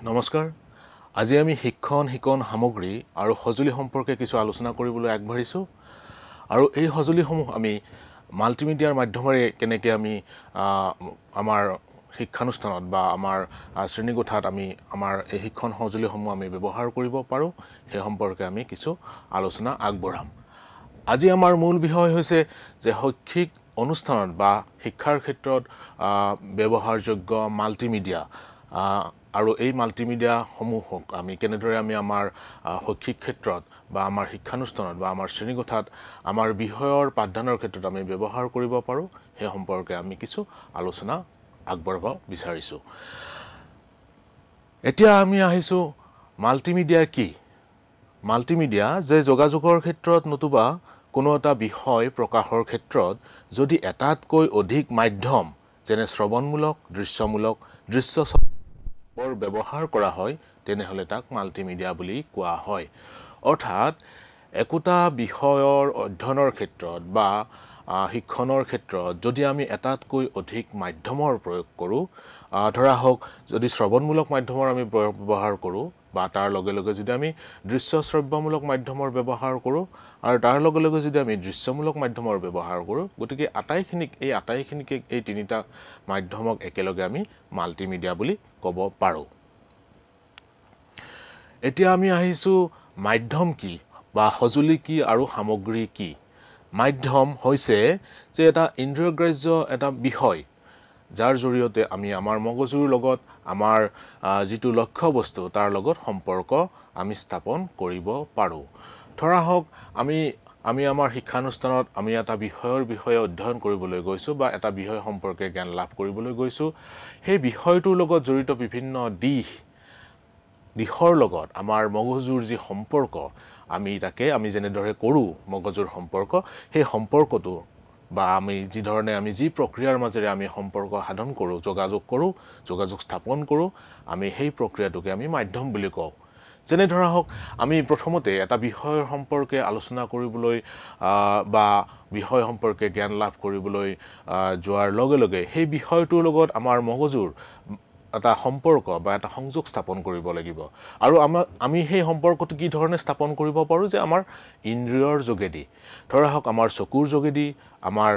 নমস্কাৰ আজি আমি শিক্ষণ সামগ্ৰী আৰু সজুলি সম্পৰ্কে কিছু আলোচনা কৰিবলৈ আগবাঢ়িছো আৰু এই সজুলিসমূহ আমি মাল্টিমিডিয়াৰ মাধ্যমেৰে কেনেকৈ আমি আমাৰ শিক্ষানুষ্ঠানত বা আমাৰ শ্ৰেণীকোঠাত আমি আমাৰ এই শিক্ষণ সজুলিসমূহ আমি ব্যৱহাৰ কৰিব পাৰো সেই সম্পৰ্কে আমি কিছু আলোচনা আগবঢ়াম আজি আমাৰ মূল বিষয় হৈছে যে শৈক্ষিক অনুষ্ঠানত বা শিক্ষাৰ ক্ষেত্ৰত ব্যৱহাৰযোগ্য মাল্টিমিডিয়া আৰু এই মাল্টিমিডিয়া সমূহক আমি কেনেদৰে আমি আমাৰ শৈক্ষিক ক্ষেত্ৰত বা আমাৰ শিক্ষানুষ্ঠানত বা আমাৰ শ্ৰেণীকোঠাত আমাৰ বিষয়ৰ পাঠদানৰ ক্ষেত্ৰত আমি ব্যৱহাৰ কৰিব পাৰো সেই সম্পৰ্কে আমি কিছু আলোচনা আগবঢ়াব বিচাৰিছো এতিয়া আমি আহিছো মাল্টিমিডিয়া কি মাল্টিমিডিয়া যে যোগাযোগৰ ক্ষেত্ৰত নতুবা কোনো এটা বিষয় প্ৰকাশৰ ক্ষেত্ৰত যদি এটাতকৈ অধিক মাধ্যম যেনে শ্ৰৱণমূলক দৃশ্যমূলক দৃশ্য ব্যৱহাৰ কৰা হয় তেনেহলে তাক মাল্টিমিডিয়া বুলি কোৱা হয় অৰ্থাৎ একোটা বিষয়ৰ অধ্যয়নৰ ক্ষেত্ৰত বা শিক্ষণৰ ক্ষেত্ৰত যদি আমি এটাতকৈ অধিক মাধ্যমৰ প্ৰয়োগ কৰো ধৰা হোক যদি শ্ৰৱণমূলক মাধ্যমৰ আমি ব্যৱহাৰ কৰো বা তাৰ লগে লগে যদি আমি দৃশ্য শ্ৰব্যমূলক মাধ্যমৰ ব্যৱহাৰ কৰো আৰু তাৰ লগে লগে যদি আমি দৃশ্যমূলক মাধ্যমৰ ব্যৱহাৰ কৰো গতিকে আটাইখিনিকে এই তিনিটা মাধ্যমক একেলগে আমি মাল্টিমিডিয়া বুলি ক'ব পাৰো এতিয়া আমি আহিছো মাধ্যম কি বা সজুলি কি আৰু সামগ্ৰী কি মাধ্যম হৈছে যে এটা ইন্দ্ৰিয়গ্ৰাহ্য এটা বিষয় যাৰ জৰিয়তে আমি আমাৰ মগজুৰ লগত আমাৰ যেটো লক্ষ্য বস্তু তাৰ লগত সম্পৰ্ক আমি স্থাপন কৰিব পাৰো ধৰা হোক আমি আমাৰ শিক্ষানুষ্ঠানত আমি এটা বিষয়ৰ বিষয়ে অধ্যয়ন কৰিবলৈ গৈছো বা এটা বিষয় সম্পৰ্কে জ্ঞান লাভ কৰিবলৈ গৈছো সেই বিষয়টোৰ লগত জড়িত বিভিন্ন দিশৰ লগত আমাৰ মগজুৰ যি সম্পৰ্ক আমি যেনেদৰে কৰো মগজুৰ সম্পৰ্ক সেই সম্পৰ্কটো বা আমি যি ধৰণে আমি যি প্ৰক্ৰিয়াৰ মাজেৰে আমি সম্পৰ্ক সাধন কৰো যোগাযোগ স্থাপন কৰো আমি সেই প্ৰক্ৰিয়াটোকে আমি মাধ্যম বুলি কওঁ যেনে ধৰা হোক আমি প্ৰথমতে এটা বিষয়ৰ সম্পৰ্কে আলোচনা কৰিবলৈ বা বিষয় সম্পৰ্কে জ্ঞান লাভ কৰিবলৈ যোৱাৰ লগে লগে সেই বিষয়টোৰ লগত আমাৰ মগজুৰ এটা সম্পৰ্ক বা এটা সংযোগ স্থাপন কৰিব লাগিব আৰু আমি সেই সম্পৰ্কটো কি ধৰণে স্থাপন কৰিব পাৰো যে আমাৰ ইন্দ্ৰিয়ৰ যোগেদি ধৰা হোক আমাৰ চকুৰ যোগেদি আমাৰ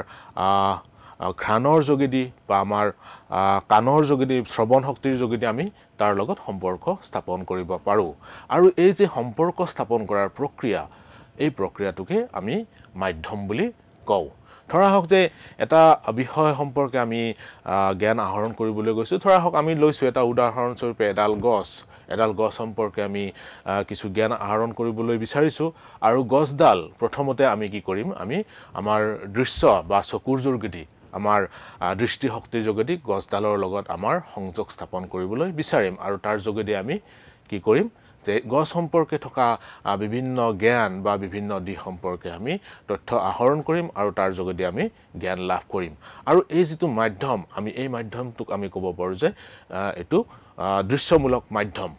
ঘ্ৰাণৰ যোগেদি বা আমাৰ কাণৰ যোগেদি শ্ৰৱণ শক্তিৰ যোগেদি আমি তাৰ লগত সম্পৰ্ক স্থাপন কৰিব পাৰো আৰু এই যে সম্পৰ্ক স্থাপন কৰাৰ প্ৰক্ৰিয়া এই প্ৰক্ৰিয়াটোকে আমি মাধ্যম বুলি কওঁ ধৰা হোক যে এটা বিষয় সম্পৰ্কে আমি জ্ঞান আহৰণ কৰিবলৈ গৈছো ধৰা হোক আমি লৈছো এটা উদাহৰণ স্বৰূপে এডাল গছ সম্পৰ্কে আমি কিছু জ্ঞান আহৰণ কৰিবলৈ বিচাৰিছো আৰু গছডাল প্ৰথমতে আমি কি কৰিম আমি আমাৰ দৃশ্য বা চকুৰ যোগেদি আমাৰ দৃষ্টিশক্তিৰ যোগেদি গছডালৰ লগত আমাৰ সংযোগ স্থাপন কৰিবলৈ বিচাৰিম আৰু তাৰ যোগেদি আমি কি কৰিম যে গছ সম্পৰ্কে থকা বিভিন্ন জ্ঞান বা বিভিন্ন দিশ সম্পৰ্কে আমি তথ্য আহৰণ কৰিম আৰু তাৰ যোগেদি আমি জ্ঞান লাভ কৰিম আৰু এই যেটো মাধ্যম আমি এই মাধ্যমটোক আমি ক'ব পাৰো যে এটো দৃশ্যমূলক মাধ্যম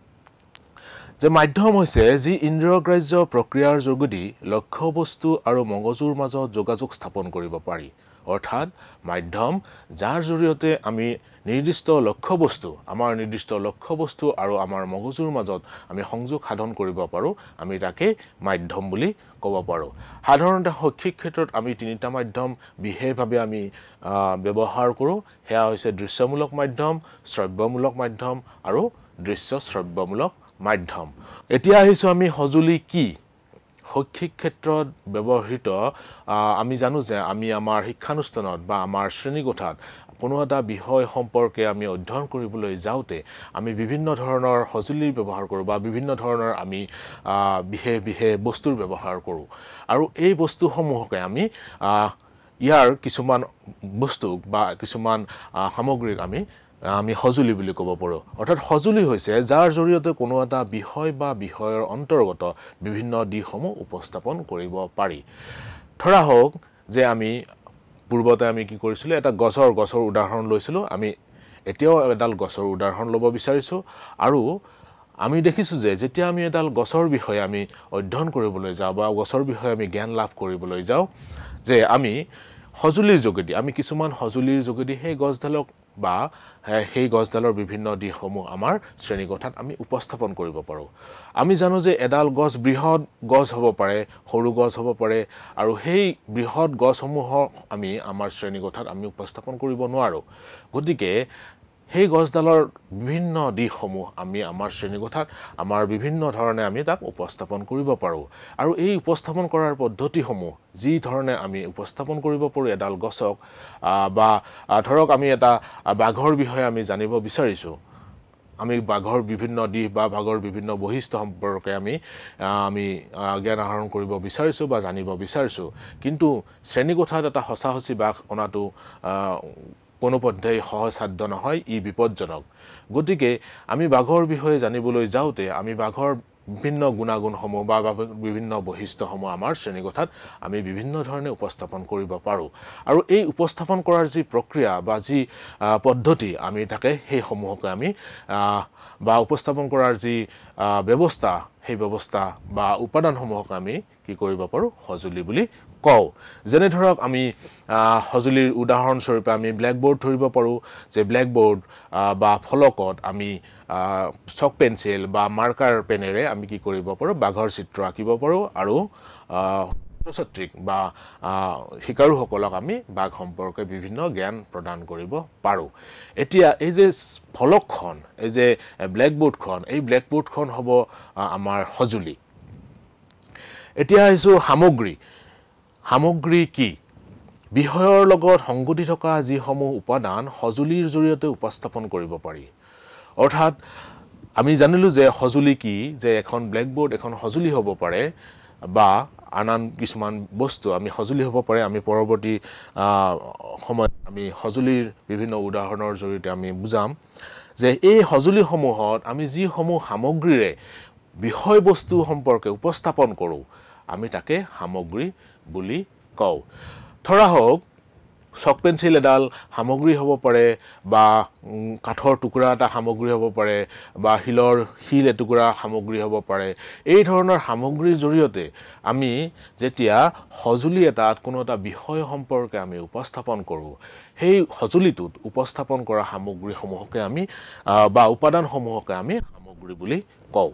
যে মাধ্যম হৈছে যি ইন্দ্ৰিয়গ্ৰাহ্য প্ৰক্ৰিয়াৰ যোগেদি লক্ষ্য বস্তু আৰু মগজুৰ মাজত যোগাযোগ স্থাপন কৰিব পাৰি অৰ্থাৎ মাধ্যম যাৰ জৰিয়তে আমি নিৰ্দিষ্ট লক্ষ্য বস্তু আৰু আমাৰ মগজুৰ মাজত আমি সংযোগ সাধন কৰিব পাৰো আমি তাকে মাধ্যম বুলি ক'ব পাৰো সাধাৰণতে শৈক্ষিক ক্ষেত্ৰত আমি তিনিটা মাধ্যম বিশেষভাৱে আমি ব্যৱহাৰ কৰো হেয়া হৈছে দৃশ্যমূলক মাধ্যম শ্ৰব্যমূলক মাধ্যম আৰু দৃশ্য শ্ৰব্যমূলক মাধ্যম এতিয়া আহিছো আমি সজুলি কি শৈক্ষিক ক্ষেত্ৰত ব্যৱহৃত আমি জানো যে আমি আমাৰ শিক্ষানুষ্ঠানত বা আমাৰ শ্ৰেণীকোঠাত কোনো এটা বিষয় সম্পৰ্কে আমি অধ্যয়ন কৰিবলৈ যাওতে আমি বিভিন্ন ধৰণৰ সজুলি ব্যৱহাৰ কৰো বা বিভিন্ন ধৰণৰ আমি বিশেষ বস্তুৰ ব্যৱহাৰ কৰো আৰু এই বস্তুসমূহকে আমি ইয়াৰ কিছুমান বস্তু বা কিছুমান সামগ্ৰীক আমি সজুলি বুলি ক'ব পাৰো অৰ্থাৎ সজুলি হৈছে যাৰ জৰিয়তে কোনো এটা বিষয় বা বিষয়ৰ অন্তৰ্গত বিভিন্ন দিশসমূহ উপস্থাপন কৰিব পাৰি ধৰা হোক যে আমি পূৰ্বতে আমি কি কৰিছিলো এটা গছৰ উদাহৰণ লৈছিলো আমি এতিয়াও এডাল গছৰ উদাহৰণ ল'ব বিচাৰিছো আৰু আমি দেখিছো যে যেতিয়া আমি এডাল গছৰ বিষয়ে আমি অধ্যয়ন কৰিবলৈ যাওঁ বা গছৰ বিষয়ে আমি জ্ঞান লাভ কৰিবলৈ যাওঁ যে আমি সজুলিৰ যোগেদি আমি কিছুমান সজুলিৰ যোগেদি সেই গছডালক বা সেই গছডালৰ বিভিন্ন দিশসমূহ আমাৰ শ্ৰেণীকোঠাত আমি উপস্থাপন কৰিব পাৰোঁ আমি জানো যে এডাল গছ বৃহৎ গছ হ'ব পাৰে সৰু গছ হ'ব পাৰে আৰু সেই বৃহৎ গছসমূহক আমি আমাৰ শ্ৰেণীকোঠাত আমি উপস্থাপন কৰিব নোৱাৰোঁ গতিকে সেই গছডালৰ বিভিন্ন দিশসমূহ আমি আমাৰ শ্ৰেণীকোঠাত আমাৰ বিভিন্ন ধৰণে আমি তাক উপস্থাপন কৰিব পাৰোঁ আৰু এই উপস্থাপন কৰাৰ পদ্ধতিসমূহ যি ধৰণে আমি উপস্থাপন কৰিব পাৰোঁ এডাল গছক বা ধৰক আমি এটা বাঘৰ বিষয়ে আমি জানিব বিচাৰিছোঁ আমি বাঘৰ বিভিন্ন দিশ বা বাঘৰ বিভিন্ন বৈশিষ্ট্য সম্পৰ্কে আমি জ্ঞান আহৰণ কৰিব বিচাৰিছোঁ বা জানিব বিচাৰিছোঁ কিন্তু শ্ৰেণীকোঠাত এটা সঁচা-সঁচি বাঘ অনাটো কোনোপধ্যেই সহজসাধ্য নহয় ই বিপদজনক গতিকে আমি বাঘৰ বিষয়ে জানিবলৈ যাওঁতে আমি বাঘৰ বিভিন্ন গুণাগুণসমূহ বা বিভিন্ন বৈশিষ্ট্যসমূহ আমাৰ শ্ৰেণীকোঠাত আমি বিভিন্ন ধৰণে উপস্থাপন কৰিব পাৰোঁ আৰু এই উপস্থাপন কৰাৰ যি প্ৰক্ৰিয়া বা যি পদ্ধতি আমি তাকে সেইসমূহকে আমি বা উপস্থাপন কৰাৰ যি ব্যৱস্থা সেই ব্যৱস্থা বা উপাদানসমূহক আমি কি কৰিব পাৰোঁ সজুলি বুলি কওঁ যেনে ধৰক আমি সজুলিৰ উদাহৰণস্বৰূপে আমি ব্লেকবোৰ্ড ধৰিব পাৰোঁ যে ব্লেকবোৰ্ড বা ফলকত আমি চক পেন্সিল বা মাৰ্কাৰ পেনেৰে আমি কি কৰিব পাৰোঁ বাঘৰ চিত্ৰ আঁকিব পাৰোঁ আৰু ছাত্ৰীক বা শিকাৰুসকলক আমি বাঘ সম্পৰ্কে বিভিন্ন জ্ঞান প্ৰদান কৰিব পাৰোঁ এতিয়া এই যে ফলকখন এই যে ব্লেকবোৰ্ডখন এই ব্লেকবোৰ্ডখন হ'ব আমাৰ সজুলি এতিয়া আহিছোঁ সামগ্ৰী কি বিষয়ৰ লগত সংগতি থকা যিসমূহ উপাদান সজুলিৰ জৰিয়তে উপস্থাপন কৰিব পাৰি অৰ্থাৎ আমি জানিলোঁ যে সজুলি কি যে এখন ব্লেকবোৰ্ড এখন সজুলি হ'ব পাৰে বা আন কিছুমান বস্তু আমি সজুলি হ'ব পাৰে আমি পৰৱৰ্তী সময়ত আমি সজুলিৰ বিভিন্ন উদাহৰণৰ জৰিয়তে আমি বুজাম যে এই সজুলিসমূহত আমি যিসমূহ সামগ্ৰীৰে বিষয়বস্তু সম্পৰ্কে উপস্থাপন কৰোঁ আমি তাকে সামগ্ৰী বুলি কওঁ ধৰা হওক চক পেন্সিল এডাল সামগ্ৰী হ'ব পাৰে বা কাঠৰ টুকুৰা এটা সামগ্ৰী হ'ব পাৰে বা শিল এটুকুৰা সামগ্ৰী হ'ব পাৰে এই ধৰণৰ সামগ্ৰীৰ জৰিয়তে আমি যেতিয়া সজুলি এটাত কোনো এটা বিষয় সম্পৰ্কে আমি উপস্থাপন কৰোঁ সেই সজুলিটোত উপস্থাপন কৰা সামগ্ৰীসমূহকে আমি বা উপাদানসমূহকে আমি সামগ্ৰী বুলি কওঁ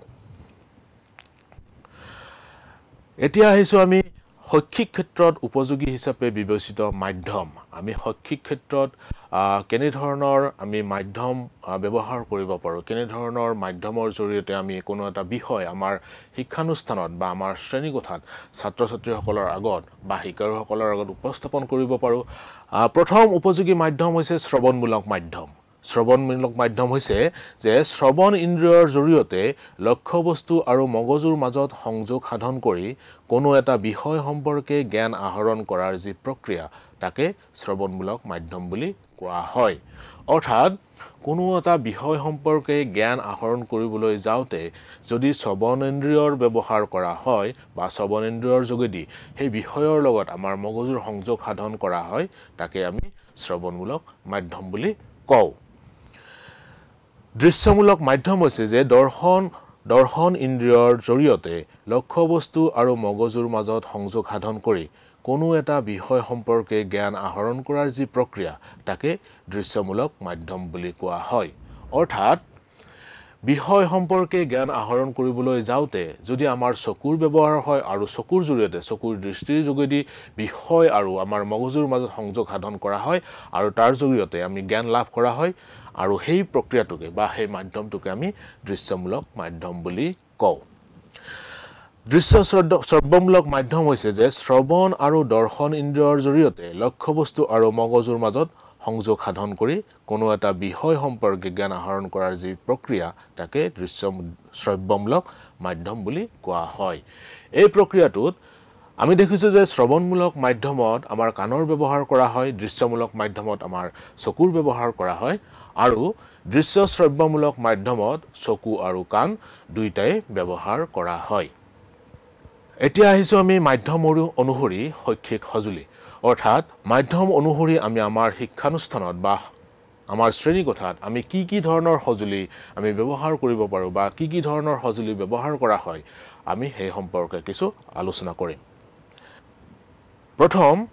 এতিয়া আহিছোঁ আমি শৈক্ষিক ক্ষেত্ৰত উপযোগী হিচাপে বিবেচিত মাধ্যম আমি শৈক্ষিক ক্ষেত্ৰত কেনে ধৰণৰ আমি মাধ্যম ব্যৱহাৰ কৰিব পাৰোঁ কেনে ধৰণৰ মাধ্যমৰ জৰিয়তে আমি কোনো এটা বিষয় আমাৰ শিক্ষানুষ্ঠানত বা আমাৰ শ্ৰেণীকোঠাত ছাত্ৰ-ছাত্ৰীসকলৰ আগত বা শিকাৰুসকলৰ আগত উপস্থাপন কৰিব পাৰোঁ প্ৰথম উপযোগী মাধ্যম হৈছে শ্ৰৱণমূলক মাধ্যম হৈছে যে শ্ৰৱণ ইন্দ্ৰিয়ৰ জৰিয়তে লক্ষ্যবস্তু আৰু মগজুৰ মাজত সংযোগ সাধন কৰি কোনো এটা বিষয় সম্পৰ্কে জ্ঞান আহৰণ কৰাৰ যি প্ৰক্ৰিয়া তাকে শ্ৰৱণমূলক মাধ্যম বুলি কোৱা হয় অৰ্থাৎ কোনো এটা বিষয় সম্পৰ্কে জ্ঞান আহৰণ কৰিবলৈ যাওঁতে যদি শ্ৰৱণেন্দ্ৰিয়ৰ ব্যৱহাৰ কৰা হয় বা শ্ৰৱণেন্দ্ৰিয়ৰ যোগেদি সেই বিষয়ৰ লগত আমাৰ মগজুৰ সংযোগ সাধন কৰা হয় তাকে আমি শ্ৰৱণমূলক মাধ্যম বুলি কওঁ দৃশ্যমূলক মাধ্যম হৈছে যে দৰ্শন ইন্দ্ৰিয়ৰ জৰিয়তে লক্ষ্যবস্তু আৰু মগজুৰ মাজত সংযোগ সাধন কৰি কোনো এটা বিষয় সম্পৰ্কে জ্ঞান আহৰণ কৰাৰ যি প্ৰক্ৰিয়া তাকে দৃশ্যমূলক মাধ্যম বুলি কোৱা হয় অৰ্থাৎ বিষয় সম্পৰ্কে জ্ঞান আহৰণ কৰিবলৈ যাওঁতে যদি আমাৰ চকুৰ ব্যৱহাৰ হয় আৰু চকুৰ জৰিয়তে চকুৰ দৃষ্টিৰ যোগেদি বিষয় আৰু আমাৰ মগজুৰ মাজত সংযোগ সাধন কৰা হয় আৰু তাৰ জৰিয়তে আমি জ্ঞান লাভ কৰা হয় আৰু সেই প্ৰক্ৰিয়াটোকে বা সেই মাধ্যমটোকে আমি দৃশ্যমূলক মাধ্যম বুলি কওঁ শ্ৰৱণমূলক মাধ্যম হৈছে যে শ্ৰৱণ আৰু দৰ্শন ইন্দ্ৰিয়ৰ জৰিয়তে লক্ষ্যবস্তু আৰু মগজুৰ মাজত সংযোগ সাধন কৰি কোনো এটা বিষয় সম্পৰ্কে জ্ঞান আহৰণ কৰাৰ যি প্ৰক্ৰিয়া তাকে শ্ৰৱণমূলক মাধ্যম বুলি কোৱা হয় এই প্ৰক্ৰিয়াটোত আমি দেখিছোঁ যে শ্ৰৱণমূলক মাধ্যমত আমাৰ কাণৰ ব্যৱহাৰ কৰা হয় দৃশ্যমূলক মাধ্যমত আমাৰ চকুৰ ব্যৱহাৰ কৰা হয় আৰু শ্ৰৱণমূলক মাধ্যমত চকু আৰু কাণ দুইটাই ব্যৱহাৰ কৰা হয় এতিয়া আহিছোঁ আমি মাধ্যম অনুসৰি শৈক্ষিক সঁজুলি অৰ্থাৎ মাধ্যম অনুসৰি আমি আমাৰ শিক্ষানুষ্ঠানত বা আমাৰ শ্ৰেণীকোঠাত আমি কি ধৰণৰ সঁজুলি আমি ব্যৱহাৰ কৰিব পাৰোঁ বা কি ধৰণৰ সঁজুলি ব্যৱহাৰ কৰা হয় আমি সেই সম্পৰ্কে কিছু আলোচনা কৰিম প্ৰথম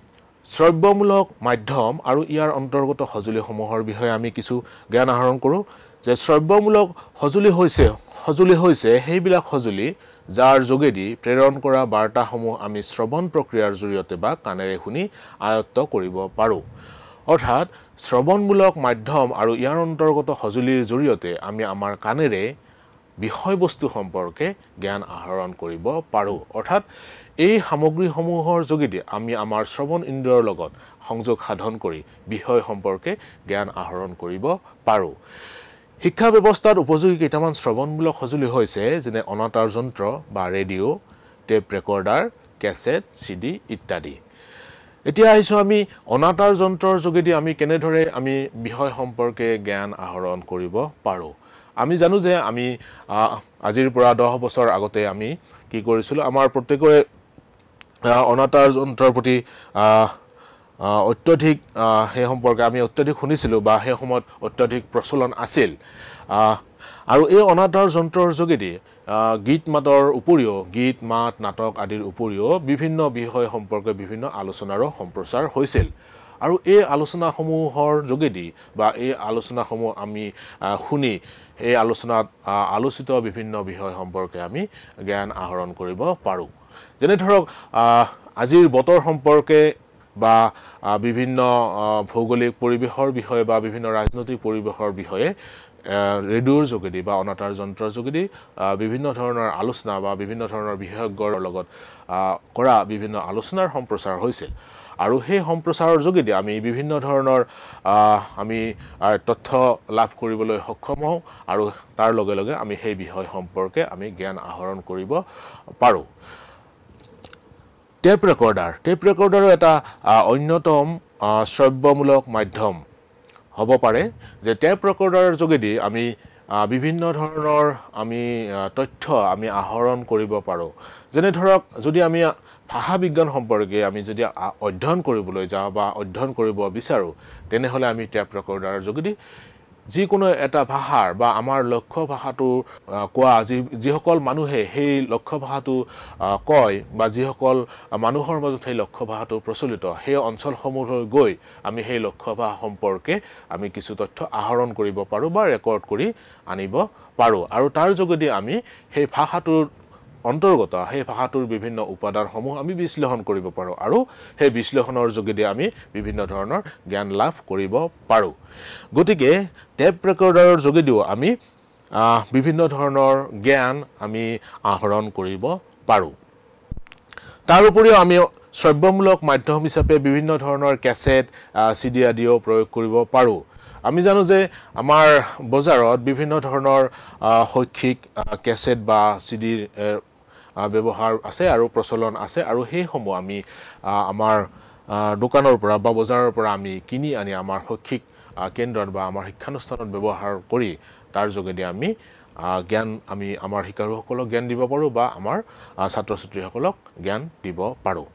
শ্ৰব্যমূলক মাধ্যম আৰু ইয়াৰ অন্তৰ্গত সঁজুলিসমূহৰ বিষয়ে আমি কিছু জ্ঞান আহৰণ কৰোঁ যে শ্ৰব্যমূলক সঁজুলি হৈছে সেইবিলাক সঁজুলি যাৰ যোগেদি প্ৰেৰণ কৰা বাৰ্তাসমূহ আমি শ্ৰৱণ প্ৰক্ৰিয়াৰ জৰিয়তে বা কাণেৰে শুনি আয়ত্ত কৰিব পাৰোঁ অৰ্থাৎ শ্ৰৱণমূলক মাধ্যম আৰু ইয়াৰ অন্তৰ্গত সঁজুলিৰ জৰিয়তে আমি আমাৰ কাণেৰে বিষয়বস্তু সম্পৰ্কে জ্ঞান আহৰণ কৰিব পাৰোঁ অৰ্থাৎ এই সামগ্ৰীসমূহৰ যোগেদি আমি আমাৰ শ্ৰৱণ ইন্দ্ৰিয়ৰ লগত সংযোগ সাধন কৰি বিষয় সম্পৰ্কে জ্ঞান আহৰণ কৰিব পাৰোঁ শিক্ষা ব্যৱস্থাত উপযোগী কেইটামান শ্ৰৱণমূলক সঁজুলি হৈছে যেনে অনাতাঁৰ যন্ত্ৰ বা radio' tape recorder cassette CD ইত্যাদি এতিয়া আহিছোঁ আমি অনাতাঁৰ যন্ত্ৰৰ যোগেদি আমি কেনেদৰে আমি বিষয় সম্পৰ্কে জ্ঞান আহৰণ কৰিব পাৰোঁ আমি জানো যে আমি আজিৰ পৰা 10 বছৰ আগতে আমি কি কৰিছিলোঁ আমাৰ প্ৰত্যেকৰে অনাতাঁৰ যন্ত্ৰৰ প্ৰতি অত্যধিক সেই সম্পৰ্কে আমি অত্যধিক শুনিছিলোঁ বা সেই সময়ত অত্যধিক প্ৰচলন আছিল আৰু এই অনাতাঁৰ যন্ত্ৰৰ যোগেদি গীত মাতৰ উপৰিও গীত মাত নাটক আদিৰ উপৰিও বিভিন্ন বিষয় সম্পৰ্কে বিভিন্ন আলোচনাৰো সম্প্ৰচাৰ হৈছিল আৰু এই আলোচনাসমূহৰ যোগেদি বা এই আলোচনাসমূহ আমি শুনি এই আলোচনাত আলোচিত বিভিন্ন বিষয় সম্পৰ্কে আমি জ্ঞান আহৰণ কৰিব পাৰোঁ যেনে ধৰক আজিৰ বতৰ সম্পৰ্কে বা বিভিন্ন ভৌগোলিক পৰিবেশৰ বিষয়ে বা বিভিন্ন ৰাজনৈতিক পৰিবেশৰ বিষয়ে ৰেডিঅ'ৰ যোগেদি বা অনাতাঁৰ যন্ত্ৰৰ যোগেদি বিভিন্ন ধৰণৰ আলোচনা বা বিভিন্ন ধৰণৰ বিশেষজ্ঞৰ লগত কৰা বিভিন্ন আলোচনাৰ সম্প্ৰচাৰ হৈছিল আৰু সেই সম্প্ৰচাৰৰ যোগেদি আমি বিভিন্ন ধৰণৰ আমি তথ্য লাভ কৰিবলৈ সক্ষম হওঁ আৰু তাৰ লগে লগে আমি সেই বিষয় সম্পৰ্কে আমি জ্ঞান আহৰণ কৰিব পাৰোঁ টেপ ৰেকৰ্ডাৰো এটা অন্যতম শ্ৰব্যমূলক মাধ্যম হ'ব পাৰে যে টেপ ৰেকৰ্ডাৰৰ যোগেদি আমি বিভিন্ন ধৰণৰ আমি তথ্য আমি আহৰণ কৰিব পাৰোঁ যেনে ধৰক যদি আমি ভাষা বিজ্ঞান সম্পৰ্কে আমি যদি অধ্যয়ন কৰিবলৈ যাওঁ বা অধ্যয়ন কৰিব বিচাৰোঁ তেনেহ'লে আমি টেপ ৰেকৰ্ডাৰৰ যোগেদি যিকোনো এটা ভাষাৰ বা আমাৰ লক্ষ্য ভাষাটো কোৱা যিসকল মানুহে সেই লক্ষ্য ভাষাটো কয় বা যিসকল মানুহৰ মাজত সেই লক্ষ্য ভাষাটো প্ৰচলিত সেই অঞ্চলসমূহলৈ গৈ আমি সেই লক্ষ্য ভাষা সম্পৰ্কে আমি কিছু তথ্য আহৰণ কৰিব পাৰোঁ বা ৰেকৰ্ড কৰি আনিব পাৰোঁ আৰু তাৰ যোগেদি আমি সেই ভাষাটোৰ অন্তৰ্গত সেই ভাষাটোৰ বিভিন্ন উপাদানসমূহ আমি বিশ্লেষণ কৰিব পাৰোঁ আৰু সেই বিশ্লেষণৰ যোগেদি আমি বিভিন্ন ধৰণৰ জ্ঞান লাভ কৰিব পাৰোঁ গতিকে টেপ ৰেকৰ্ডাৰৰ যোগেদিও আমি বিভিন্ন ধৰণৰ জ্ঞান আমি আহৰণ কৰিব পাৰোঁ তাৰ উপৰিও আমি শ্ৰব্যমূলক মাধ্যম হিচাপে বিভিন্ন ধৰণৰ কেছেট চিডি আদিও প্ৰয়োগ কৰিব পাৰোঁ আমি জানো যে আমাৰ বজাৰত বিভিন্ন ধৰণৰ শৈক্ষিক কেছেট বা চিডিৰ ব্যৱহাৰ আছে আৰু প্ৰচলন আছে আৰু সেইসমূহ আমি আমাৰ দোকানৰ পৰা বা বজাৰৰ পৰা আমি কিনি আনি আমাৰ শৈক্ষিক কেন্দ্ৰত বা আমাৰ শিক্ষানুষ্ঠানত ব্যৱহাৰ কৰি তাৰ যোগেদি আমি জ্ঞান আমি আমাৰ শিক্ষাৰ্থীসকলক জ্ঞান দিব পাৰোঁ বা আমাৰ ছাত্ৰ ছাত্ৰীসকলক জ্ঞান দিব পাৰোঁ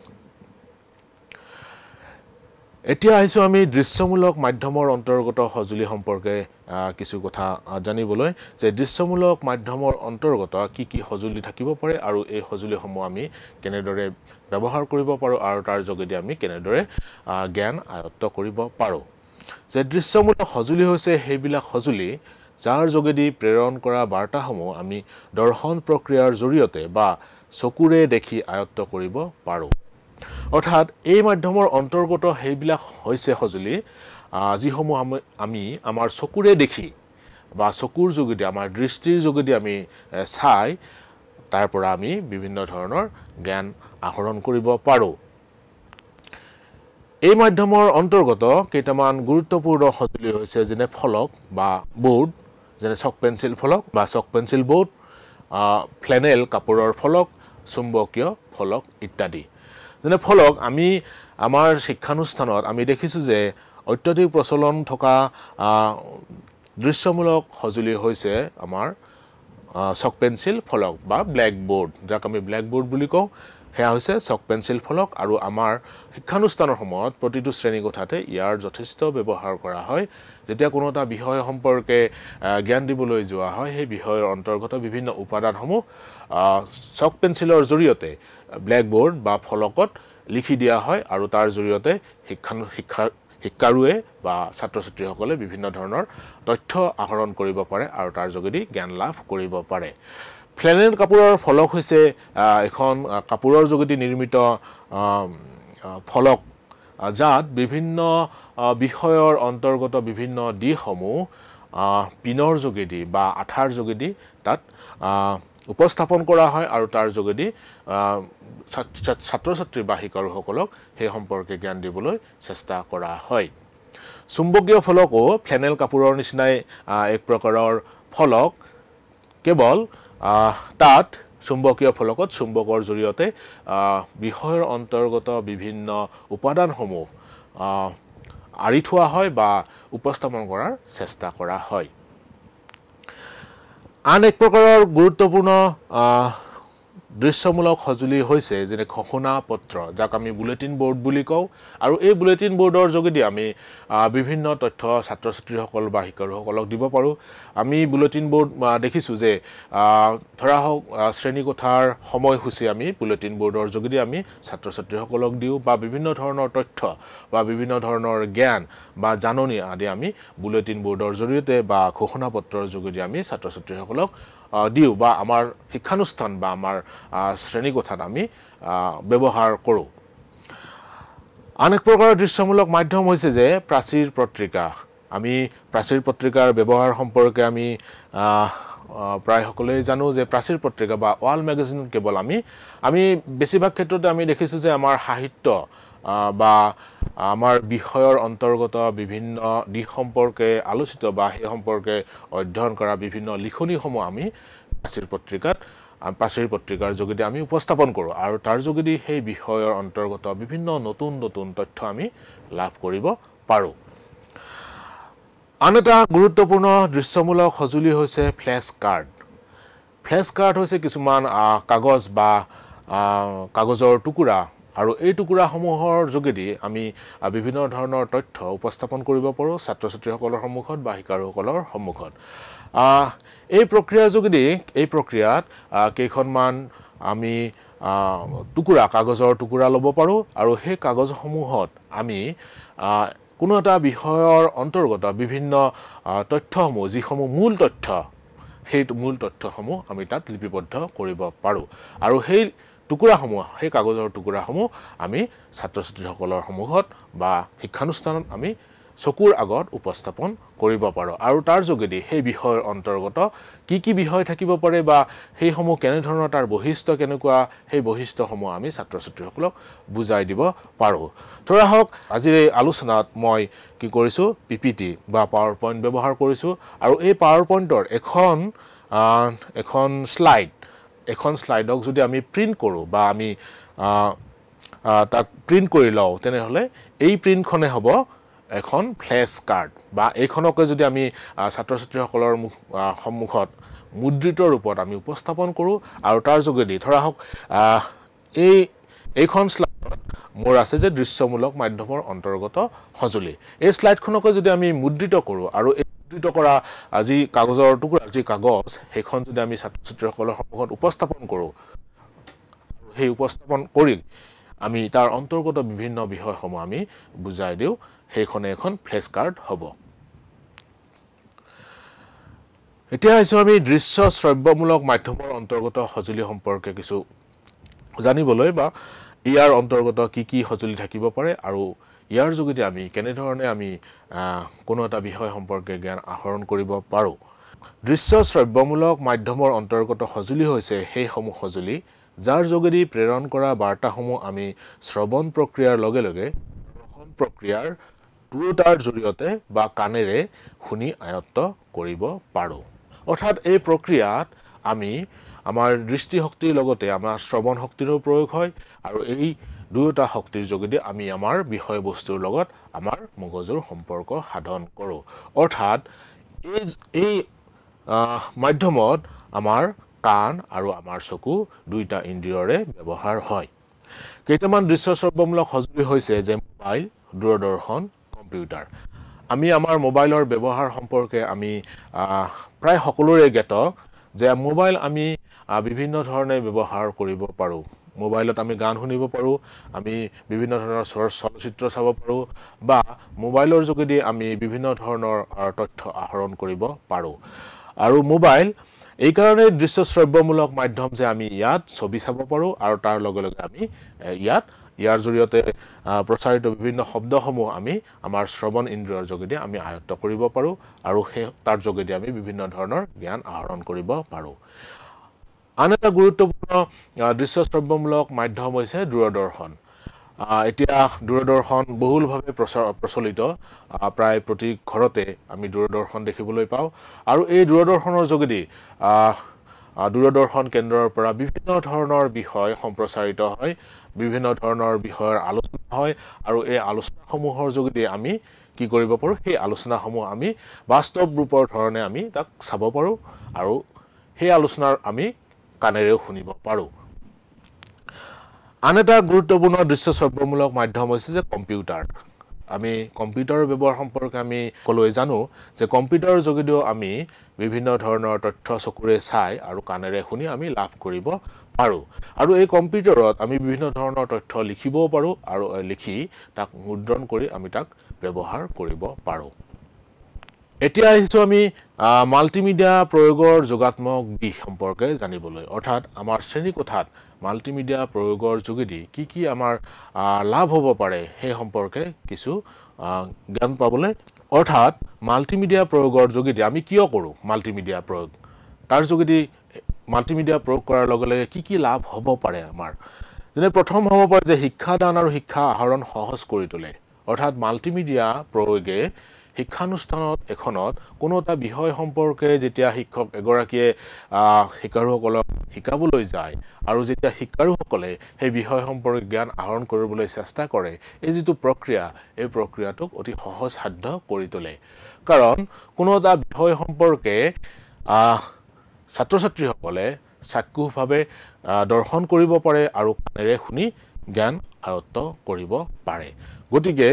এতিয়া আহিছোঁ আমি দৃশ্যমূলক মাধ্যমৰ অন্তৰ্গত সঁজুলি সম্পৰ্কে কিছু কথা জানিবলৈ যে দৃশ্যমূলক মাধ্যমৰ অন্তৰ্গত কি কি সঁজুলি থাকিব পাৰে আৰু এই সঁজুলিসমূহ আমি কেনেদৰে ব্যৱহাৰ কৰিব পাৰোঁ আৰু তাৰ যোগেদি আমি কেনেদৰে জ্ঞান আয়ত্ত কৰিব পাৰোঁ যে দৃশ্যমূলক সঁজুলি হৈছে সেইবিলাক সঁজুলি যাৰ যোগেদি প্ৰেৰণ কৰা বাৰ্তাসমূহ আমি দৰ্শন প্ৰক্ৰিয়াৰ জৰিয়তে বা চকুৰে দেখি আয়ত্ত কৰিব পাৰোঁ অৰ্থাৎ এই মাধ্যমৰ অন্তৰ্গত সেইবিলাক হৈছে সঁজুলি যিসমূহ আমি আমাৰ চকুৰে দেখি বা চকুৰ যোগেদি আমাৰ দৃষ্টিৰ যোগেদি আমি চাই তাৰ পৰা আমি বিভিন্ন ধৰণৰ জ্ঞান আহৰণ কৰিব পাৰোঁ এই মাধ্যমৰ অন্তৰ্গত কেইটামান গুৰুত্বপূৰ্ণ সঁজুলি হৈছে যেনে ফলক বা বোৰ্ড যেনে চক পেন্সিল ফলক বা চক পেন্সিল বোৰ্ড ফ্লেনেল কাপোৰৰ ফলক চুম্বকীয় ফলক ইত্যাদি যেনে ফলক আমি আমাৰ শিক্ষানুষ্ঠানত আমি দেখিছোঁ যে অত্যধিক প্ৰচলন থকা দৃশ্যমূলক সঁজুলি হৈছে আমাৰ চক পেন্সিল ফলক বা ব্লেক বোৰ্ড যাক আমি ব্লেক বোৰ্ড বুলি কওঁ সেয়া হৈছে চক পেন্সিল ফলক আৰু আমাৰ শিক্ষানুষ্ঠানৰ সময়ত প্ৰতিটো শ্ৰেণীকোঠাতে ইয়াৰ যথেষ্ট ব্যৱহাৰ কৰা হয় যেতিয়া কোনো এটা বিষয় সম্পৰ্কে জ্ঞান দিবলৈ যোৱা হয় সেই বিষয়ৰ অন্তৰ্গত বিভিন্ন উপাদানসমূহ চক পেন্সিলৰ জৰিয়তে ব্লেক বোৰ্ড বা ফলকত লিখি দিয়া হয় আৰু তাৰ জৰিয়তে শিক্ষাৰুৱে বা ছাত্ৰ ছাত্ৰীসকলে বিভিন্ন ধৰণৰ তথ্য আহৰণ কৰিব পাৰে আৰু তাৰ যোগেদি জ্ঞান লাভ কৰিব পাৰে ফ্লেনেল কাপোৰৰ ফলক হৈছে এখন কাপোৰৰ যোগেদি নিৰ্মিত ফলক যাত বিভিন্ন বিষয়ৰ অন্তৰ্গত বিভিন্ন দিশসমূহ পিনৰ যোগেদি বা আঠাৰ যোগেদি তাত উপস্থাপন কৰা হয় আৰু তাৰ যোগেদি ছাত্ৰ ছাত্ৰী বা শিক্ষাৰুসকলক সেই সম্পৰ্কে জ্ঞান দিবলৈ চেষ্টা কৰা হয় চুম্বকীয় ফলকো ফ্লেনেল কাপোৰৰ নিচিনাই এক প্ৰকাৰৰ ফলক কেৱল তাত চুম্বকীয় ফলকত চুম্বকৰ জৰিয়তে বিষয়ৰ অন্তৰ্গত বিভিন্ন উপাদানসমূহ আৰি থোৱা হয় বা উপস্থাপন কৰাৰ চেষ্টা কৰা হয় আন এক প্ৰকাৰৰ গুৰুত্বপূৰ্ণ দৃশ্যমূলক সঁজুলি হৈছে যেনে ঘোষণা পত্ৰ যাক আমি বুলেটিন বোৰ্ড বুলি কওঁ আৰু এই বুলেটিন বোৰ্ডৰ যোগেদি আমি বিভিন্ন তথ্য ছাত্ৰ ছাত্ৰীসকল বা শিক্ষাৰুসকলক দিব পাৰোঁ আমি বুলেটিন বোৰ্ড দেখিছোঁ যে ধৰা হওক শ্ৰেণীকোঠাৰ সময়সূচী আমি বুলেটিন বোৰ্ডৰ যোগেদি আমি ছাত্ৰ ছাত্ৰীসকলক দিওঁ বা বিভিন্ন ধৰণৰ তথ্য বা বিভিন্ন ধৰণৰ জ্ঞান বা জাননী আদি আমি বুলেটিন বোৰ্ডৰ জৰিয়তে বা ঘোষণা পত্ৰৰ যোগেদি আমি ছাত্ৰ ছাত্ৰীসকলক দিওঁ বা আমাৰ শিক্ষানুষ্ঠান বা আমাৰ শ্ৰেণীকোঠাত আমি ব্যৱহাৰ কৰোঁ আন এক প্ৰকাৰৰ দৃশ্যমূলক মাধ্যম হৈছে যে প্ৰাচীৰ পত্ৰিকা আমি প্ৰাচীৰ পত্ৰিকাৰ ব্যৱহাৰ সম্পৰ্কে আমি প্ৰায় সকলোৱে জানো যে প্ৰাচীৰ পত্ৰিকা বা ৱাল মেগাজিন কেৱল আমি বেছিভাগ ক্ষেত্ৰতে আমি দেখিছোঁ যে আমাৰ সাহিত্য বা আমাৰ বিষয়ৰ অন্তৰ্গত বিভিন্ন দিশ সম্পৰ্কে আলোচিত বা সেই সম্পৰ্কে অধ্যয়ন কৰা বিভিন্ন লিখনিসমূহ আমি প্ৰাচীৰ পত্ৰিকাৰ যোগেদি আমি উপস্থাপন কৰোঁ আৰু তাৰ যোগেদি সেই বিষয়ৰ অন্তৰ্গত বিভিন্ন নতুন নতুন তথ্য আমি লাভ কৰিব পাৰোঁ আন এটা গুৰুত্বপূৰ্ণ দৃশ্যমূলক সঁজুলি হৈছে ফ্লেছ কাৰ্ড হৈছে কিছুমান কাগজ বা কাগজৰ টুকুৰা আৰু এই টুকুৰাসমূহৰ যোগেদি আমি বিভিন্ন ধৰণৰ তথ্য উপস্থাপন কৰিব পাৰোঁ ছাত্ৰ ছাত্ৰীসকলৰ সন্মুখত বা শিক্ষাৰুসকলৰ সন্মুখত এই প্ৰক্ৰিয়াৰ যোগেদি এই প্ৰক্ৰিয়াত কেইখনমান আমি কাগজৰ টুকুৰা ল'ব পাৰোঁ আৰু সেই কাগজসমূহত আমি কোনো এটা বিষয়ৰ অন্তৰ্গত বিভিন্ন তথ্যসমূহ যিসমূহ মূল তথ্য সেই মূল তথ্যসমূহ আমি তাত লিপিবদ্ধ কৰিব পাৰোঁ আৰু সেই কাগজৰ টুকুৰাসমূহ আমি ছাত্ৰ ছাত্ৰীসকলৰ সন্মুখত বা শিক্ষানুষ্ঠানত আমি চকুৰ আগত উপস্থাপন কৰিব পাৰোঁ আৰু তাৰ যোগেদি সেই বিষয়ৰ অন্তৰ্গত কি বিষয় থাকিব পাৰে বা সেইসমূহ কেনেধৰণৰ তাৰ বৈশিষ্ট্য কেনেকুৱা সেই বৈশিষ্ট্যসমূহ আমি ছাত্ৰ ছাত্ৰীসকলক বুজাই দিব পাৰোঁ ধৰা হওক আজিৰ এই আলোচনাত মই কি কৰিছোঁ পিপিটি বা পাৱাৰ পইণ্ট ব্যৱহাৰ কৰিছোঁ আৰু এই পাৱাৰ পইণ্টৰ এখন শ্লাইডক যদি আমি প্ৰিণ্ট কৰোঁ বা আমি তাক প্ৰিণ্ট কৰি লওঁ তেনেহ'লে এই প্ৰিণ্টখনে হ'ব এখন ফ্লেছ কাৰ্ড বা এইখনকে যদি আমি ছাত্ৰ ছাত্ৰীসকলৰ সন্মুখত মুদ্ৰিত ৰূপত আমি উপস্থাপন কৰোঁ আৰু তাৰ যোগেদি ধৰা হওক এইখন শ্লাইডত মোৰ আছে যে দৃশ্যমূলক মাধ্যমৰ অন্তৰ্গত সঁজুলি এই শ্লাইডখনকে যদি আমি মুদ্ৰিত কৰোঁ আৰু এই মুদ্ৰিত কৰা যি কাগজৰ টুকুৰা যি কাগজ সেইখন যদি আমি ছাত্ৰ ছাত্ৰীসকলৰ সন্মুখত উপস্থাপন কৰোঁ সেই উপস্থাপন কৰি আমি তাৰ অন্তৰ্গত বিভিন্ন বিষয়সমূহ আমি বুজাই দিওঁ সেইখনে এখন ফ্লেছ কাৰ্ড হ'ব এতিয়া আহিছোঁ আমি দৃশ্য শ্ৰব্যমূলক মাধ্যমৰ অন্তৰ্গত সঁজুলি সম্পৰ্কে কিছু জানিবলৈ বা ইয়াৰ অন্তৰ্গত কি সঁজুলি থাকিব পাৰে আৰু ইয়াৰ যোগেদি আমি কেনেধৰণে আমি কোনো এটা বিষয় সম্পৰ্কে জ্ঞান আহৰণ কৰিব পাৰোঁ দৃশ্য শ্ৰব্যমূলক মাধ্যমৰ অন্তৰ্গত সঁজুলি হৈছে সেইসমূহ সঁজুলি যাৰ যোগেদি প্ৰেৰণ কৰা বাৰ্তাসমূহ আমি শ্ৰৱণ প্ৰক্ৰিয়াৰ লগে লগে গ্ৰহণ প্ৰক্ৰিয়াৰ দুয়োটাৰ জৰিয়তে বা কাণেৰে শুনি আয়ত্ত কৰিব পাৰোঁ অৰ্থাৎ এই প্ৰক্ৰিয়াত আমি আমাৰ দৃষ্টিশক্তিৰ লগতে আমাৰ শ্ৰৱণ শক্তিৰো প্ৰয়োগ হয় আৰু এই দুয়োটা শক্তিৰ যোগেদি আমি আমাৰ বিষয়বস্তুৰ লগত আমাৰ মগজুৰ সম্পৰ্ক সাধন কৰোঁ অৰ্থাৎ এই মাধ্যমত আমাৰ কাণ আৰু আমাৰ চকু দুইটা ইন্দ্ৰিয়ৰে ব্যৱহাৰ হয় কেইটামান দৃশ্য শ্ৰব্যমূলক সঁজুলি হৈছে যে মোবাইল দূৰদৰ্শন কম্পিউটাৰ আমি আমাৰ মোবাইলৰ ব্যৱহাৰ সম্পৰ্কে আমি প্ৰায় সকলোৰে জ্ঞাত যে মোবাইল আমি বিভিন্ন ধৰণে ব্যৱহাৰ কৰিব পাৰোঁ মোবাইলত আমি গান শুনিব পাৰোঁ আমি বিভিন্ন ধৰণৰ চলচ্চিত্ৰ চাব পাৰোঁ বা মোবাইলৰ যোগেদি আমি বিভিন্ন ধৰণৰ তথ্য আহৰণ কৰিব পাৰোঁ আৰু মোবাইল এই কাৰণে দৃশ্য শ্ৰব্যমূলক মাধ্যম যে আমি ইয়াত ছবি চাব পাৰোঁ আৰু তাৰ লগে লগে আমি ইয়াৰ জৰিয়তে প্ৰচাৰিত বিভিন্ন শব্দসমূহ আমি আমাৰ শ্ৰৱণ ইন্দ্ৰিয়ৰ যোগেদি আমি আয়ত্ত কৰিব পাৰোঁ আৰু তাৰ যোগেদি আমি বিভিন্ন ধৰণৰ জ্ঞান আহৰণ কৰিব পাৰোঁ আন এটা গুৰুত্বপূৰ্ণ দৃশ্য শ্ৰব্যমূলক মাধ্যম হৈছে দূৰদৰ্শন এতিয়া দূৰদৰ্শন বহুলভাৱে প্ৰচলিত প্ৰায় প্ৰতি ঘৰতে আমি দূৰদৰ্শন দেখিবলৈ পাওঁ আৰু এই দূৰদৰ্শনৰ যোগেদি দূৰদৰ্শন কেন্দ্ৰৰ পৰা বিভিন্ন ধৰণৰ বিষয় সম্প্ৰচাৰিত হয় বিভিন্ন ধৰণৰ বিষয়ৰ আলোচনা হয় আৰু এই আলোচনাসমূহৰ যোগেদি আমি কি কৰিব পাৰোঁ সেই আলোচনাসমূহ আমি বাস্তৱ ৰূপৰ ধৰণে আমি তাক চাব পাৰোঁ আৰু সেই আলোচনাৰ আমি কাণেৰেও শুনিব পাৰোঁ আন এটা গুৰুত্বপূৰ্ণ দৃশ্য শ্ৰব্যমূলক মাধ্যম হৈছে যে কম্পিউটাৰ আমি কম্পিউটাৰৰ ব্যৱহাৰ সম্পৰ্কে আমি সকলোৱে জানো যে কম্পিউটাৰৰ যোগেদিও আমি বিভিন্ন ধৰণৰ তথ্য চকুৰে চাই আৰু কাণেৰে শুনি আমি লাভ কৰিব পাৰোঁ আৰু এই কম্পিউটাৰত আমি বিভিন্ন ধৰণৰ তথ্য লিখিবও পাৰোঁ আৰু লিখি তাক মুদ্ৰণ কৰি আমি তাক ব্যৱহাৰ কৰিব পাৰোঁ এতিয়া আহিছোঁ আমি মাল্টিমিডিয়া প্ৰয়োগৰ যোগাত্মক দিশ সম্পৰ্কে জানিবলৈ অৰ্থাৎ আমাৰ শ্ৰেণীকোঠাত মাল্টিমিডিয়া প্ৰয়োগৰ যোগেদি কি আমাৰ লাভ হ'ব পাৰে সেই সম্পৰ্কে কিছু জ্ঞান পাবলৈ অৰ্থাৎ মাল্টিমিডিয়া প্ৰয়োগৰ যোগেদি আমি কিয় কৰোঁ মাল্টিমিডিয়া প্ৰয়োগ তাৰ যোগেদি মাল্টিমিডিয়া প্ৰয়োগ কৰাৰ লগে লগে কি লাভ হ'ব পাৰে আমাৰ যেনে প্ৰথম হ'ব পাৰে যে শিক্ষাদান আৰু শিক্ষা আহৰণ সহজ কৰি তোলে অৰ্থাৎ মাল্টিমিডিয়া প্ৰয়োগে শিক্ষানুষ্ঠানত এখনত কোনো এটা বিষয় সম্পৰ্কে যেতিয়া শিক্ষক এগৰাকীয়ে শিক্ষাৰ্থীসকলক শিকাবলৈ যায় আৰু যেতিয়া শিক্ষাৰ্থীসকলে সেই বিষয় সম্পৰ্কে জ্ঞান আহৰণ কৰিবলৈ চেষ্টা কৰে এই যিটো প্ৰক্ৰিয়া এই প্ৰক্ৰিয়াটোক অতি সহজসাধ্য কৰি তোলে কাৰণ কোনো এটা বিষয় সম্পৰ্কে ছাত্ৰ-ছাত্ৰীসকলে চাক্ষুষভাৱে দৰ্শন কৰিব পাৰে আৰু কাণেৰে শুনি জ্ঞান আয়ত্ত কৰিব পাৰে গতিকে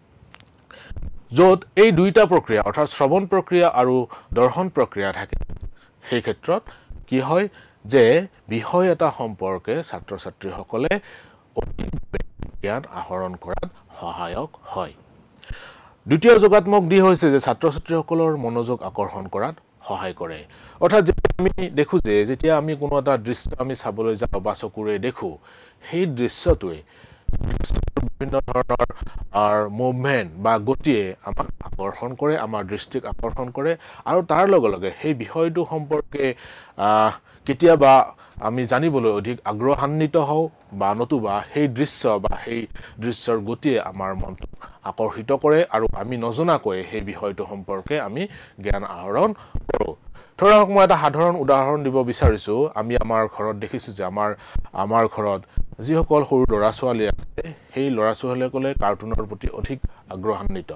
য'ত এই দুইটা প্ৰক্ৰিয়া অৰ্থাৎ শ্ৰৱণ প্ৰক্ৰিয়া আৰু দৰ্শন প্ৰক্ৰিয়া থাকে সেই ক্ষেত্ৰত কি হয় যে বিষয় এটা সম্পৰ্কে ছাত্ৰ-ছাত্ৰীসকলে অধিক জ্ঞান আহৰণ কৰাত সহায়ক হয় দ্বিতীয় যোগাত্মক দিশ হৈছে যে ছাত্ৰ-ছাত্ৰীসকলৰ মনোযোগ আকৰ্ষণ কৰাত সহায় কৰে অৰ্থাৎ আমি দেখো যে যেতিয়া আমি কোনো এটা দৃশ্য আমি চাবলৈ যাওঁ বা চকুৰে দেখো সেই দৃশ্যটোৱে বিভিন্ন ধৰণৰ মুভমেন্ট বা গতিয়ে আমাক আকৰ্ষণ কৰে আমাৰ দৃষ্টিক আকৰ্ষণ কৰে আৰু তাৰ লগে লগে সেই বিষয়টো সম্পৰ্কে কেতিয়াবা আমি জানিবলৈ অধিক আগ্ৰহান্বিত হওঁ বা নতুবা সেই দৃশ্য বা সেই দৃশ্যৰ গতিয়ে আমাৰ মনটোক আকৰ্ষিত কৰে আৰু আমি নজনাকৈ সেই বিষয়টো সম্পৰ্কে আমি জ্ঞান আহৰণ কৰোঁ ধৰক মই এটা সাধাৰণ উদাহৰণ দিব বিচাৰিছো আমি আমাৰ ঘৰত দেখিছো যে আমাৰ ঘৰত যিসকল সৰু ল'ৰা ছোৱালী আছে সেই ল'ৰা ছোৱালীসকলে কাৰ্টুনৰ প্ৰতি অধিক আগ্ৰহান্বিত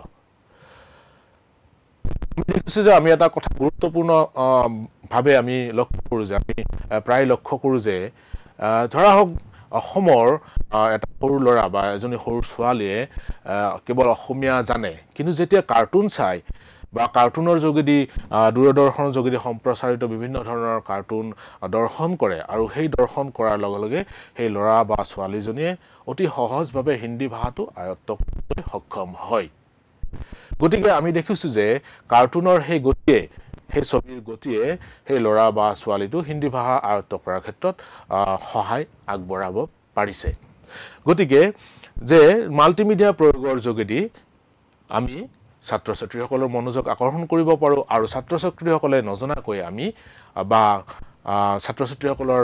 আমি দেখিছো যে আমি এটা কথা গুৰুত্বপূৰ্ণ ভাৱে আমি লক্ষ্য কৰোঁ যে আমি প্ৰায় লক্ষ্য কৰোঁ যে ধৰা হওক অসমৰ এটা সৰু ল'ৰা বা এজনী সৰু ছোৱালীয়ে কেৱল অসমীয়া জানে কিন্তু যেতিয়া কাৰ্টুন চাই বা কাৰ্টুনৰ যোগেদি দূৰদৰ্শনৰ যোগেদি সম্প্ৰচাৰিত বিভিন্ন ধৰণৰ কাৰ্টুন দৰ্শন কৰে আৰু সেই দৰ্শন কৰাৰ লগে লগে সেই ল'ৰা বা ছোৱালীজনীয়ে অতি সহজভাৱে হিন্দী ভাষাটো আয়ত্ত কৰিবলৈ সক্ষম হয় গতিকে আমি দেখিছো যে কাৰ্টুনৰ সেই গতিয়ে সেই ছবিৰ গতিয়ে সেই ল'ৰা বা ছোৱালীটো হিন্দী ভাষা আয়ত্ত কৰাৰ ক্ষেত্ৰত সহায় আগবঢ়াব পাৰিছে গতিকে যে মাল্টিমিডিয়া প্ৰয়োগৰ যোগেদি আমি ছাত্ৰ-ছাত্ৰীসকলৰ মনোযোগ আকৰ্ষণ কৰিব পাৰোঁ আৰু ছাত্ৰ-ছাত্ৰীসকলে নজনাকৈ আমি বা ছাত্ৰ-ছাত্ৰীসকলৰ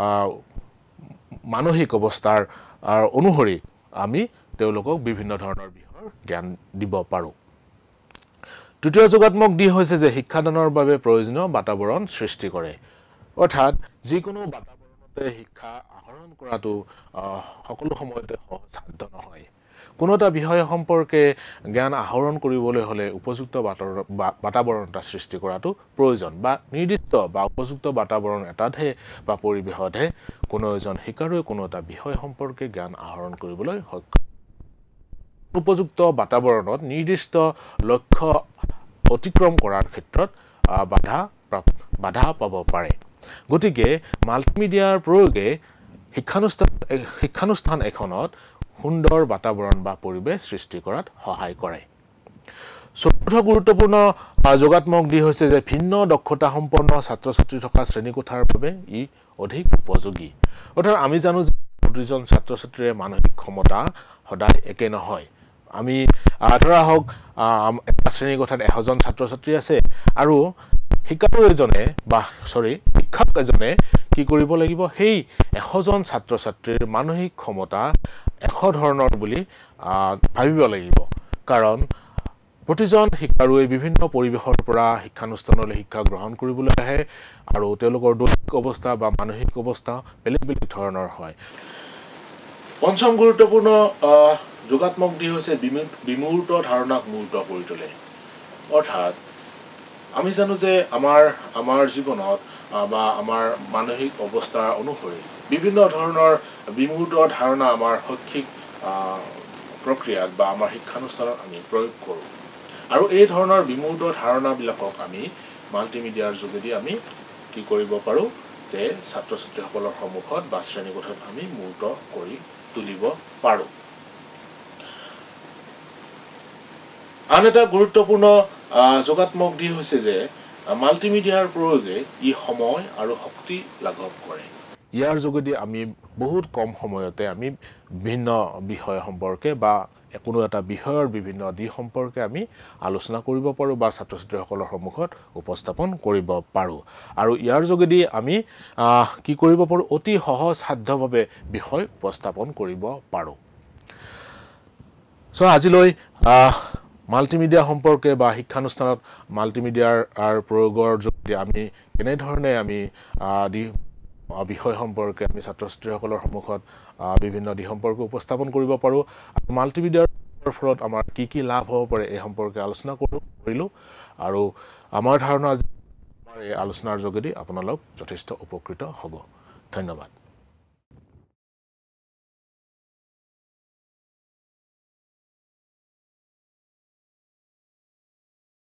মানসিক অৱস্থাৰ অনুসৰি আমি তেওঁলোকক বিভিন্ন ধৰণৰ বিষয়ৰ জ্ঞান দিব পাৰোঁ তৃতীয় যোগাত্মক দিশ হৈছে যে শিক্ষাদানৰ বাবে প্ৰয়োজনীয় বাতাবৰণ সৃষ্টি কৰে অৰ্থাৎ যিকোনো বাতাবৰণতে শিক্ষা আহৰণ কৰাটো সকলো সময়তে সহজসাধ্য নহয় কোনো এটা বিষয় সম্পৰ্কে জ্ঞান আহৰণ কৰিবলৈ হলে উপযুক্ত বাতাবৰণ এটা সৃষ্টি কৰাটো প্ৰয়োজন বা নিৰ্দিষ্ট বা উপযুক্ত বাতাবৰণ এটাতহে বা পৰিৱেশতহে কোনো এজন শিক্ষাৰ্থীয়ে কোনো এটা বিষয় সম্পৰ্কে জ্ঞান আহৰণ কৰিবলৈ সক্ষম উপযুক্ত বাতাবৰণত নিৰ্দিষ্ট লক্ষ্য অতিক্ৰম কৰাৰ ক্ষেত্ৰত বাধা পাব পাৰে গতিকে মাল্টিমিডিয়াৰ প্ৰয়োগে শিক্ষানুষ্ঠান এখনত সুন্দৰ বাতাবৰণ বা পৰিৱেশ সৃষ্টি কৰাত সহায় কৰে চতুৰ্থ গুৰুত্বপূৰ্ণ যোগাত্মক দিশ হৈছে যে ভিন্ন দক্ষতা সম্পন্ন ছাত্ৰ ছাত্ৰী থকা শ্ৰেণীকোঠাৰ বাবে ই অধিক উপযোগী অৰ্থাৎ আমি জানো যে প্ৰতিজন ছাত্ৰ ছাত্ৰীৰ মানসিক ক্ষমতা সদায় একে নহয় আমি ধৰা হওক এটা শ্ৰেণীকোঠাত 100 জন ছাত্ৰ ছাত্ৰী আছে আৰু শিক্ষক এজনে কি কৰিব লাগিব সেই 100 জন ছাত্ৰ ছাত্ৰীৰ মানসিক ক্ষমতা 100 ধৰণৰ বুলি ভাবিব লাগিব কাৰণ প্ৰতিজন শিক্ষাৰুৱে বিভিন্ন পৰিৱেশৰ পৰা শিক্ষানুষ্ঠানলৈ শিক্ষা গ্ৰহণ কৰিবলৈ আহে আৰু তেওঁলোকৰ দৈহিক অৱস্থা বা মানসিক অৱস্থা বেলেগ বেলেগ ধৰণৰ হয় পঞ্চম গুৰুত্বপূৰ্ণ যোগাত্মক দিশ হৈছে বিমূৰ্ত ধাৰণাক মূৰ্ত কৰি তোলে অৰ্থাৎ আমি জানো যে আমাৰ জীৱনত বা আমাৰ মানসিক অৱস্থাৰ অনুসৰি বিভিন্ন ধৰণৰ বিমূৰ্ত ধাৰণা আমাৰ শৈক্ষিক প্ৰক্ৰিয়াত বা আমাৰ শিক্ষানুষ্ঠানত আমি প্ৰয়োগ কৰোঁ আৰু এই ধৰণৰ বিমূৰ্ত ধাৰণাবিলাকক আমি মাল্টিমিডিয়াৰ যোগেদি আমি কি কৰিব পাৰোঁ যে ছাত্ৰ ছাত্ৰীসকলৰ সন্মুখত বা শ্ৰেণীকোঠাত আমি মূৰ্ত কৰি তুলিব পাৰোঁ আন এটা গুৰুত্বপূৰ্ণ যোগাত্মক দিশ হৈছে যে মাল্টিমিডিয়াৰ প্ৰয়োগে ই সময় আৰু শক্তি লাঘৱ কৰে ইয়াৰ যোগেদি আমি বহুত কম সময়তে আমি ভিন্ন বিষয় সম্পৰ্কে বা কোনো এটা বিষয়ৰ বিভিন্ন দিশ সম্পৰ্কে আমি আলোচনা কৰিব পাৰোঁ বা ছাত্ৰ ছাত্ৰীসকলৰ সন্মুখত উপস্থাপন কৰিব পাৰোঁ আৰু ইয়াৰ যোগেদি আমি কি কৰিব পাৰোঁ অতি সহজসাধ্যভাৱে বিষয় উপস্থাপন কৰিব পাৰোঁ সো আজিলৈ মাল্টিমিডিয়া সম্পৰ্কে বা শিক্ষানুষ্ঠানত মাল্টিমিডিয়াৰ প্ৰয়োগৰ যোগেদি আমি কেনেধৰণে আমি বিষয় সম্পৰ্কে আমি ছাত্ৰ ছাত্ৰীসকলৰ সন্মুখত বিভিন্ন দিশ সম্পৰ্কে উপস্থাপন কৰিব পাৰোঁ মাল্টিমিডিয়াৰ ফলত আমাৰ কি লাভ হ'ব পাৰে এই সম্পৰ্কে আলোচনা কৰিলোঁ আৰু আমাৰ ধাৰণা আমাৰ এই আলোচনাৰ যোগেদি আপোনালোক যথেষ্ট উপকৃত হ'ব ধন্যবাদ